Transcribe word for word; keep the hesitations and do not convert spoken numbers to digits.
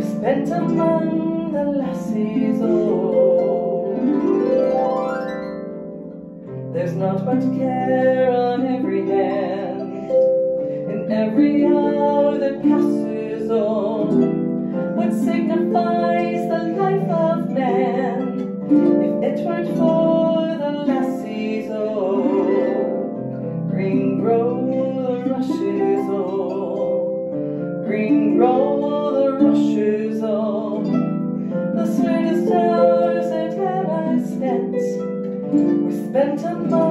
were spent among the lassies, oh. There's naught but care on every hand, in every hour that passes, oh. What signifies the life of man, if it weren't for the lassies, oh. Green grow the rushes, oh. Green grow the rushes, oh. The sweetest hours that ever I spent were spent among